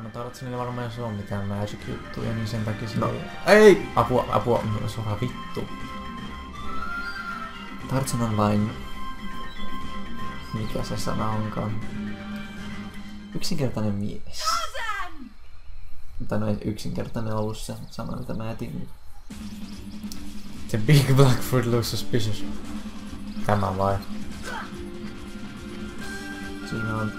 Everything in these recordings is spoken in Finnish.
No Tarzanilla varmaan jos on mitään magic-juttuja, niin sen takia se Ei! Apua, suoraan vittu. Tarzan on vain... Mikä se sana onkaan? Yksinkertainen mies. Tai no ei yksinkertainen ollut se sana, mitä mä etin. The big black fruit looks suspicious. Tämä vai? Siinä on...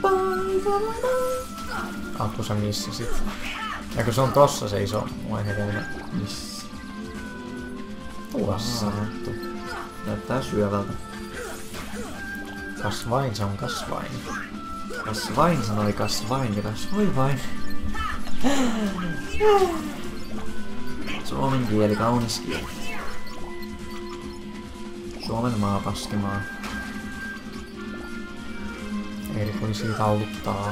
Appu sä missasit. Ja kun se on tossa se iso hedelmä. Missä? Tuossa. Näyttää syövältä. Kasvain, se on kasvain. Kasvain sanoi kasvain ja kasvoi vain. Suomen kieli, kaunis kieli. Suomen maa, paskimaa. Eli voi siitä tauluttaa.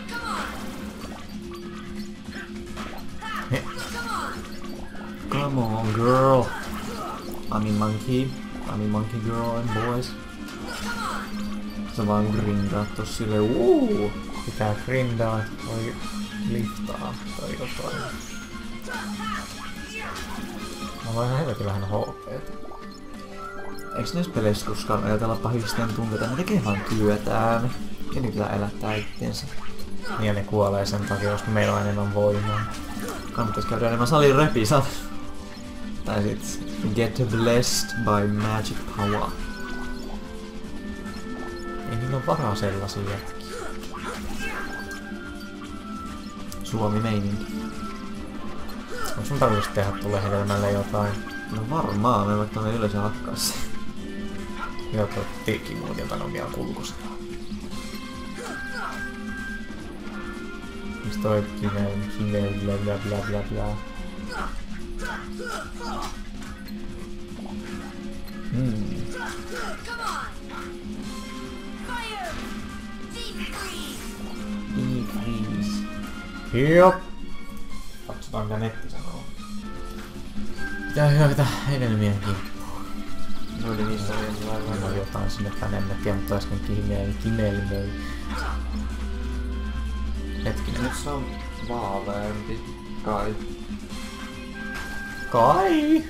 Come on girl. I'm in monkey girl and boys. Sä vaan grindaat tossa silleen Pitää grindaa, että voi liftaa tai jotain. Mä voin helvetin vähän HP:tä. Eiks näissä peleissä koskaan ajatella pahisten tunketa? Ne tekee vaan työtään. Ja ne pitää elättää itteensä. Niin ne kuolee sen takia, koska meillä on enemmän voimaa. Kannattais käydä enemmän salin repisat. Tai sit get blessed by magic power. Ei niillä ole varaa sellaisia jätkiä. Suomi meininki. Onko sun tarkoitus tehdä tulee hedelmälle jotain? No varmaan, me vaikka me yleensä hakkaisi. Joo, tuo tiikkimuutilta on vielä kulkusta. Miks toi kimel bla bla bla bla bla. Jop. Katsotaan mitä netti sanoo. Pitää hyökätä hedelmien kimppuun. No oli niissä Aina jotain sinne tänne, en tiedä, mutta äsken kimelmöi. Hetkinen. Nyt se on vaaleampi. Kai. Kai!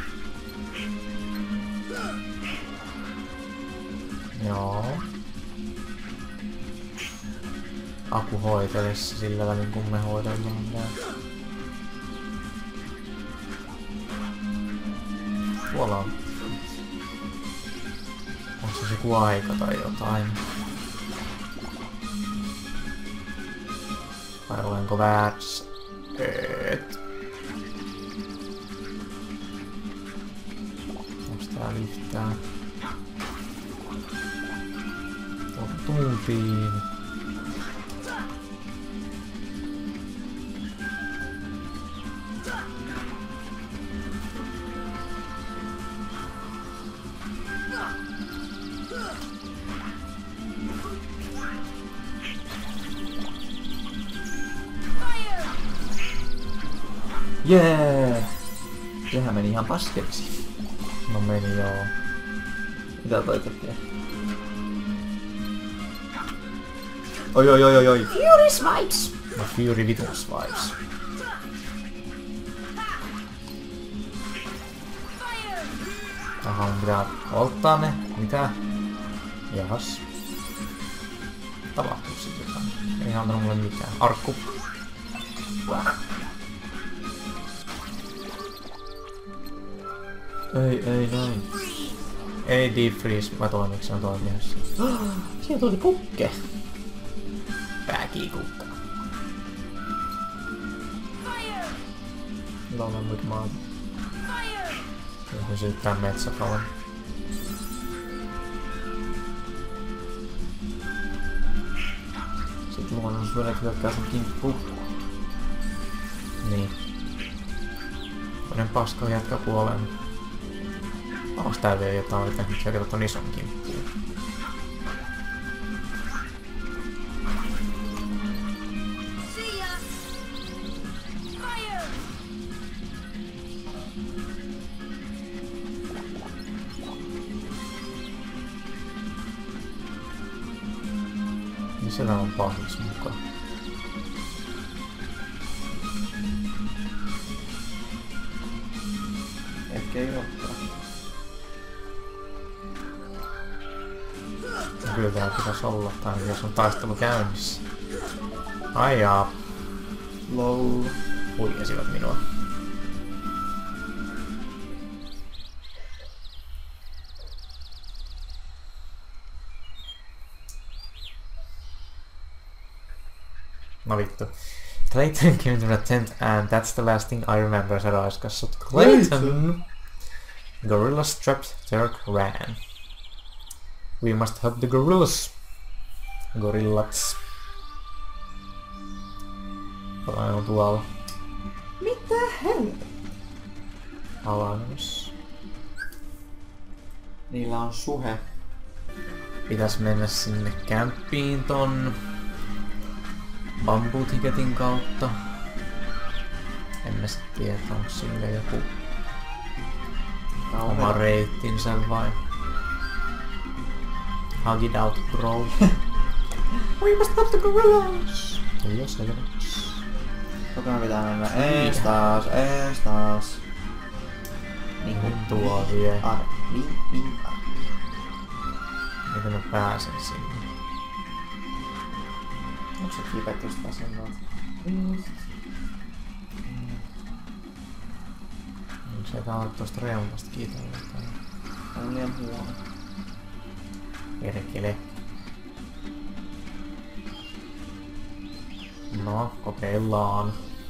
Joo. Aku hoitelis sillä välin kun me hoidellaan tää. Tuolla on... Onko se joku aika tai jotain? Vai olenko väärässä? Onks tää liftää? Tuntiin. Jee! Sehän meni ihan paskeksi. No meni joo. Mitä toi tekee? Oi. Fury Swipes! No Fury vitun swipes. Aha, pitää polttaa ne. Mitä? Jahas. Tapahtuu sit jotain. Ei antanut mulle mitään. Arkku. Ei näin. Ei deep freeze, mä toimiks on toiminnassa. Siinä tuli pukke. Pääkiikukka. Lalla mut maata. Joku syyttää metsäpalon. Sitten luonnonsuojelet hyökkää sun kimppuun. Niin. Toinen paska jätkä kuoleen. Onks tää vielä jotain, että nyt hyökätä ton ison kimppuun? Missä tää on pahis mukaan? kyllä täällä pitäisi olla, tai jos on taistelu käynnissä. Ai jaa. Lol. Huijasivat minua. No vittu. Clayton came to the tent and that's the last thing I remember, said Aiskassut. Clayton! Gorilla-strapped Turk ran. We must help the gorillas. Gorillats. Palain on tuolla. Mitä helvettiä? Alas. Niillä on suhe. Pitäis mennä sinne kämppiin ton bamboo-tiketin kautta. En mä sit tiedä, onko sille joku oma reittinsä vai? Hug it out, bro. We must help the gorillas! Joo, selväks. Koko pitää mennä ees taas. Niinku tuo vie. Niin. Miten mä pääsen sinne? Onko se kipet just vasemmalta? Se tää on tosta reunasta kiitolla. On liian huono. Perkele. No, kokeillaan.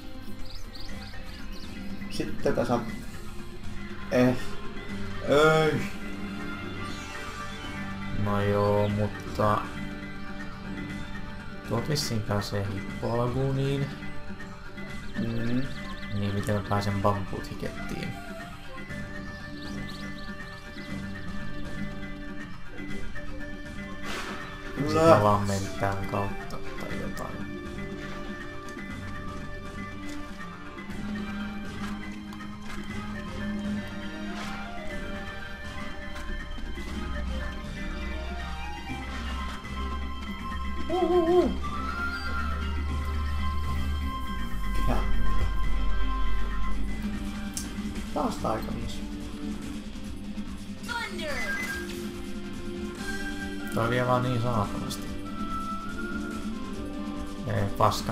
Sitten tässä on... Ei. No joo, mutta... Tuot vissiin pääsee hippolaguuniin. Niin miten mä pääsen bamboo-tikettiin? Sitten mä vaan menen tän kautta tai jotain. Ja. Taas taikamies. Toi vie vaan niin saatanasti. Ei paska.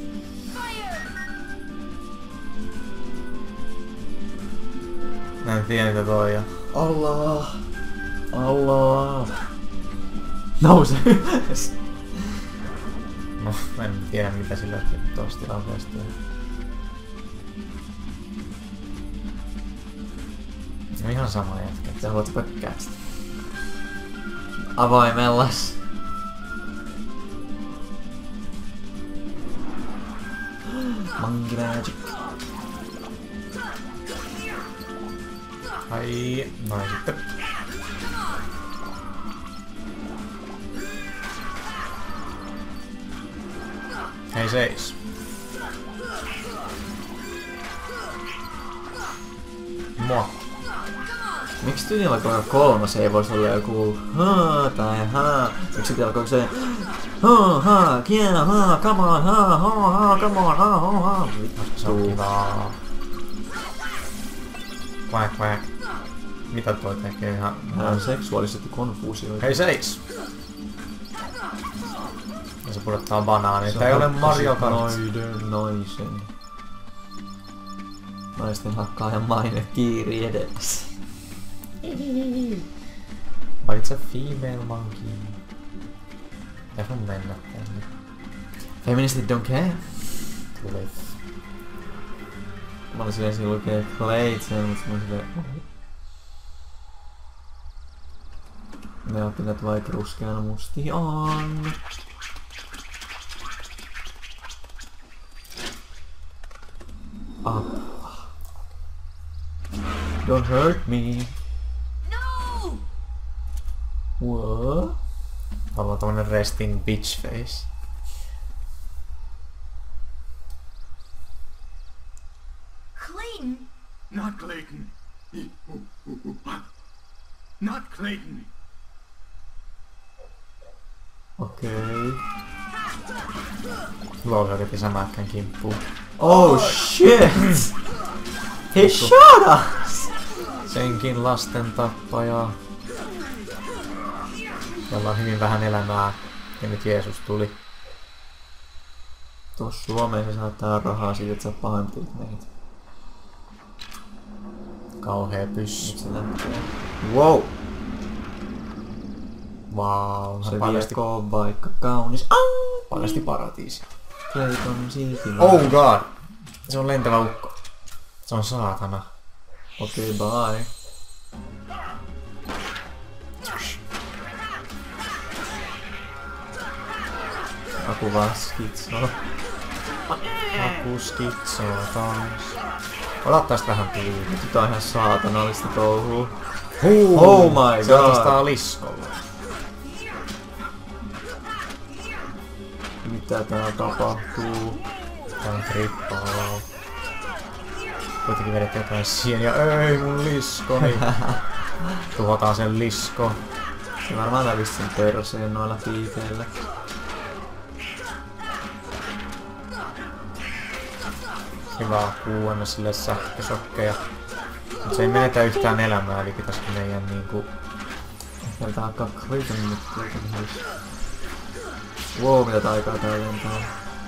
Mä en tiedä mitä toi on. Allah. Nouse ylös. No, mä en tiedä mitä sillä tuossa tilanteessa tehdään. No ihan sama jätkä. Sä voit pökkää sitä. Avoimellas. Monkey magic. Ai, noin sitten. Hei seis. Moi. Miksi tyynillä alkoi kolmas ei voisi olla joku haa tai haa? Miksi sitten alkoi se haa, kiena, haa, come on, come on, haa. Se on kivaa. Quack. Mitä toi tekee ihan... Seksuaalisesti konfuusioita. Hei seis! Ja se pudottaa banaani. Tää ei ole Mario Kart. Naisen. Naisten hakkaajan maine kiiri edessä. But it's a female monkey. Pitäis mun mennä tänne. Feministit don't care. Tuli. Mä olin silleen siinä lukee Clayton, mutta mä olin silleen... Ne on pität vaikka ruskeana musti on. Apua. Don't hurt me. No! What? Haluaa tommonen resting bitch face. Clayton! Not Clayton. Not Clayton. Okei. Lol hyökäti samäkkän kimppuun. Oh shit! He shot us! Senkin lasten tappaja. jolla on hyvin vähän elämää. Ja nyt Jeesus tuli. Tuossa Suomeen se saattaa rahaa siitä, että sä pahoinpitelet meitä. Kauhea pyssy. Nyt se lähtee. Wow! Vau, Se paljasti, viekoon vaikka kaunis. paljasti paratiisi. Clayton silti. Oh god! Se on lentävä ukko. Se on saatana. Okei, bye. Aku vaan skitsoo. Aku skitsoo taas. Otattais vähän tyyliä. Nyt tää on ihan saatanallista touhua. Huu! Oh my Se god. otastaa liskolla. Mitä tää tapahtuu? Tää on trippaa. Kuitenkin vedet jotain sieniä. Ei mun liskoni. Tuhotaan sen lisko. Se varmaan lävisi sen perseen noilla piikeillä. Hyvä kuuanna sille sähkösokkeja. Mut se ei menetä yhtään elämää, eli pitäisikö meidän niinku... Ehkä tää alkaa Clayton nyt kuitenkin. Wow, mitä taikaa tää lentää.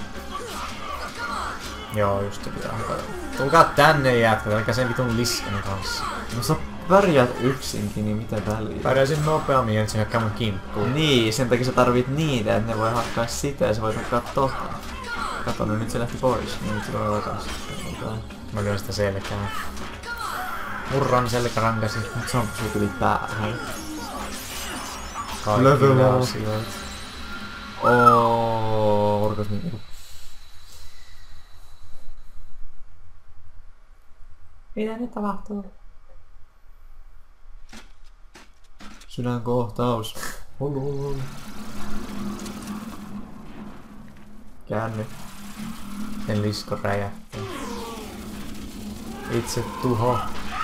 Joo, just se pitää hakata. Tulkaa tänne jätkät, älkää sen vitun liskon kanssa. No sä pärjäät yksinkin, niin mitä väliä? Pärjäisin nopeammin, että se hyökkää mun kimppuun. Niin, sen takia sä tarvit niitä, että ne voi hakkaa sitä ja sä voit hakkaa tohon. Kato, no nyt se lähti pois, niin nyt se tulee takas. Mä lyön sitä selkää. Murran selkärankasi. Mut se on sun tuli päähän. Kaikille asioita. Orgasmi. Mitä nyt tapahtuu? Sydänkohtaus. Hullu. Käänny. Sen lisko räjähtää. Itse tuho.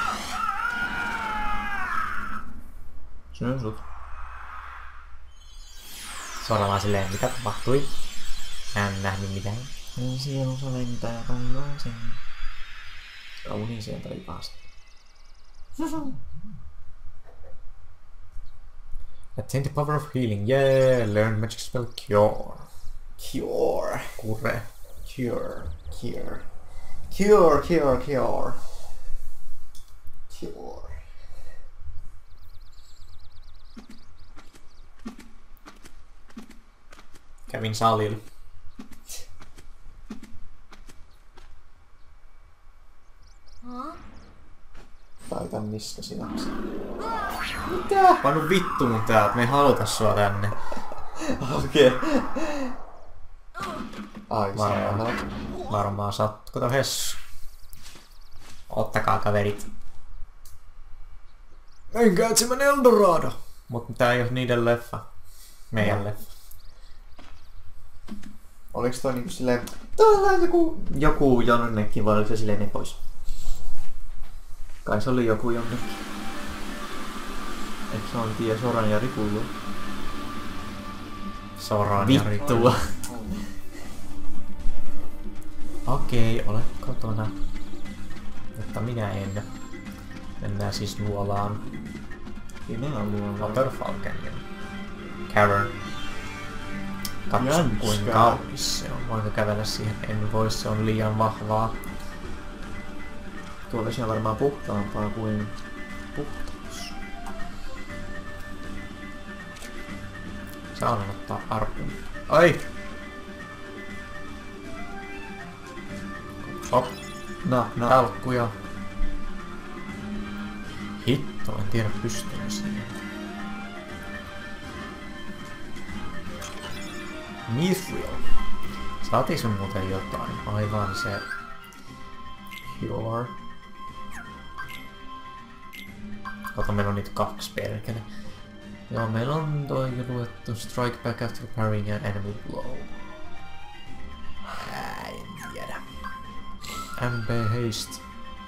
Syön sut. Suoraan vaan silleen, mitä tapahtui? Mä en nähnyt mitään. Mun sielunsa lentää taivaaseen. Kauniseen taivaaseen. Attain the power of healing. Yeah, learn magic spell cure. Cure. Kure. Cure. Cure. Cure, cure, cure. Cure. Kävin salilla. Huh? Taitan niskasi jaksa. Mitä? Panu vittu mun täältä, me ei haluta sua tänne. Okei. Ai Varmaan sattu. Kato Hessu. Ottakaa kaverit. Menkää etsimään Eldorado. Mut tää ei oo niiden leffa. Meidän leffa. Oliks toi niinku silleen... Täällä on joku jonnekin vai oliko se silleen ne pois? Kai se oli joku jonnekin. Eikö se on tie Soran ja Rikulla? Soran ja Vittua. Okei, ole kotona. Mutta minä en. Mennään siis nuolaan. Minä on luolla. Waterfalkenin Cavern. Katso Jänskä. kuinka kaunis se on. Voinko kävellä siihen? En voi, se on liian vahvaa. Tuo vesi on varmaan puhtaampaa kuin puhtaus. Saan ottaa arpun. Ai! Hop, No. talkkuja. Hitto, en tiedä pystyykö siihen. Mithril. Saatiinko me muuten jotain? Aivan se... Cure. Kato, meillä on niitä 2 perkele. Joo, meillä on toi luettu Strike back after parrying an enemy blow. En tiedä. MB Haste.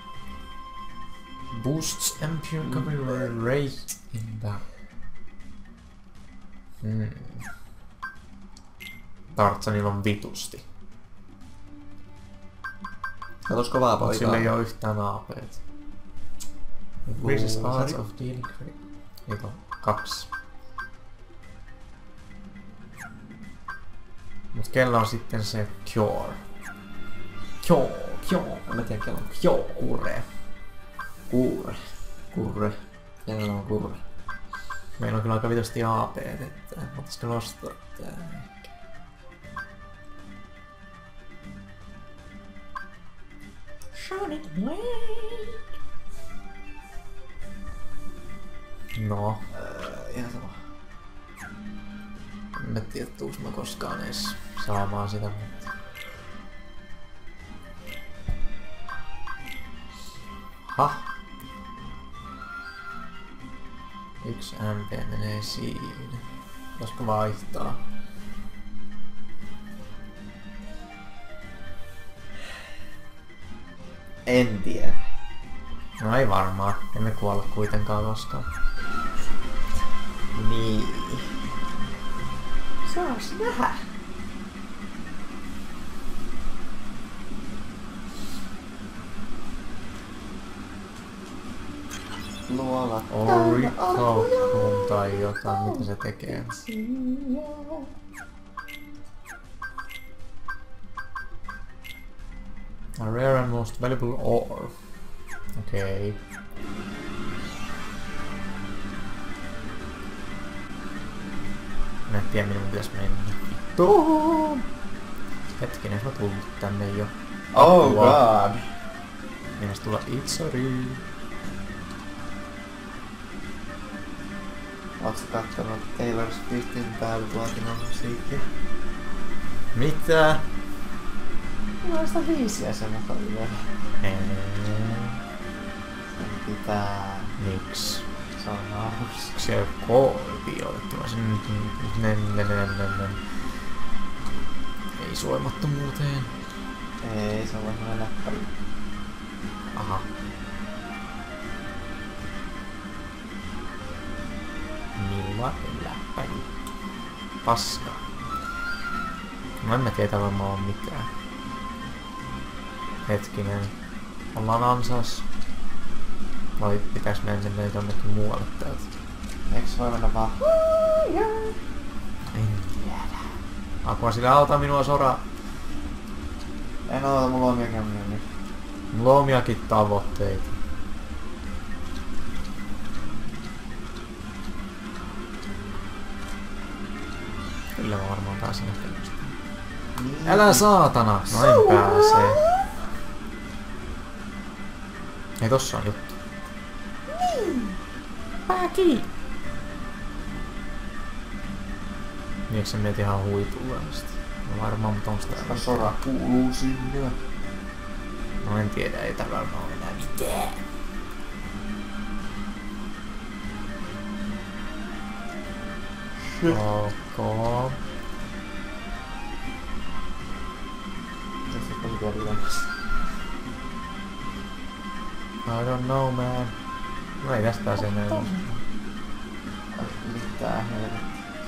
Boosts MP recovery rate in the... Tartsanilla on vitusti. Katos kovaa Mut poikaa. sillä ei oo yhtään aapeet. Increases odds of dealing crit. Niitä on 2. Mut kello on sitten se Cure. En mä tiedä kello on Kurre. Kurre. Kello on kurre. Meillä on kyllä aika vitosti AP, että voitaisko nostaa tää. Sonic Blade! No, Ihan sama. en mä tiedä tuuks mä koskaan edes saamaan sitä, mutta... Hah! 1 MP menee siinä. Voisiko vaihtaa? En tiedä. No ei varmaan. Emme kuolla kuitenkaan koskaan. Niin. Saas nähdä. Luola. Orichalcum tai jotain, mitä se tekee. A rare and most valuable ore. Okei. Mä en tiedä minun pitäis mennä. Tuohon! Hetkinen, mä tullut tänne jo. Oh god. Mielestä tulla itsari. Ootko kattonut Taylor Swiftin päivätuotinnon musiikkia? Mitä? Mulla on sitä biisiä se mukaan vielä. Sen pitää. Miks? Se on hauska. Se on koodi otettu. Ei suojamattomuuteen. Ei, se on vähän läppäri. Aha. Millainen läppäri? Paska. No en mä tiedä varmaan on mitään. Hetkinen. Ollaan ansas. Vai pitäis mennä jonnekin muualle täältä? Eikö se voi mennä vaan? En tiedä. Apua sillä auta minua sora. En oota, mulla on miekään nyt. Mulla on omiakin tavoitteita. Kyllä mä varmaan pääsen ehkä just. Niin. Älä saatana! No en pääse. Ei tossa on juttu. Pää kiinni! Mieks sä menet ihan huipulle asti? No varmaan, mutta onks tää... Koska sora kuuluu sinne. No en tiedä, ei tää varmaan ole enää mitään. Ok. Mitä se on vielä ylemmässä? I don't know, man. No ei tästä pääse enää. Mitä helvettiä.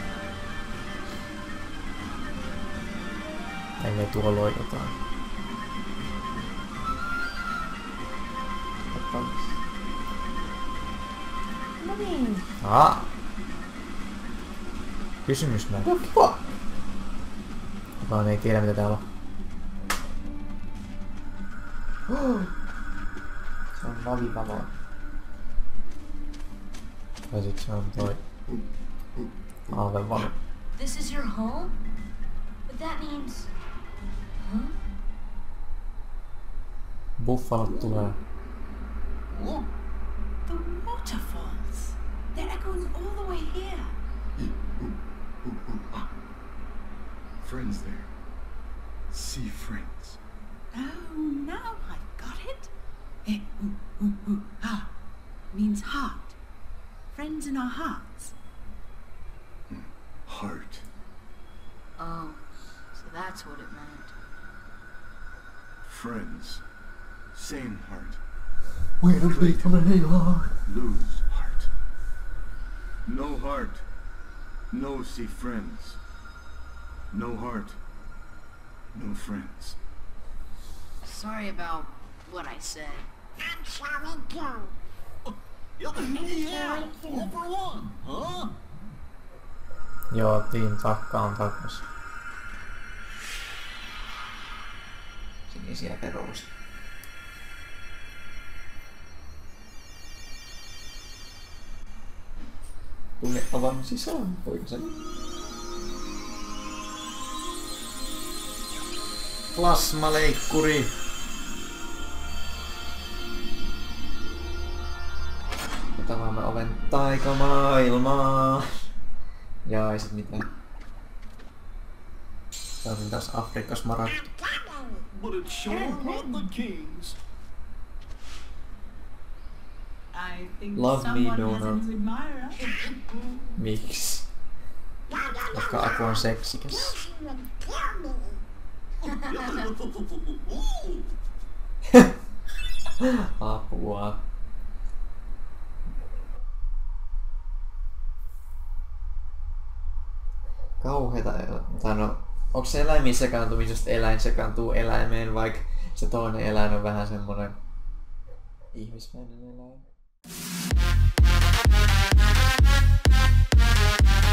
Ellei tuolla ole jotain. No niin. Kysymys näin. What the fuck? Kukaan ei tiedä mitä täällä on. Se on navivalo. Tai sit se on toi... Aavevalo. This is your home? But that means... Huh? Buffalot tulee. The waterfalls. They're echoing all the way here. Friends there. See friends. Oh, now I've got it. Ha means heart. Friends in our hearts. Heart. Oh, so that's what it meant. Friends. Same heart. Wait a bit from the heart. Lose heart. No heart. No see friends. No heart. No friends. Sorry about what I said. I'm sorry too. Yeah, all for one, huh? Joo, Team Takka on takas. Sinisiä peruusia. Tunne avan sisään, poikasen. Plasmaleikkuri! Tavaamme oven taikamaailmaa. Ja ei sit mitään. Tää on taas Afrikas Maragd. But it sure brought the kings. I think Love me, someone has a Donald. new admirer. Miksi? Koska Aku on seksikäs. Apua. Kauheeta tai no, onko se eläimiin sekaantumisesta eläin sekaantuu eläimeen, vaikka se toinen eläin on vähän semmonen ihmismäinen eläin?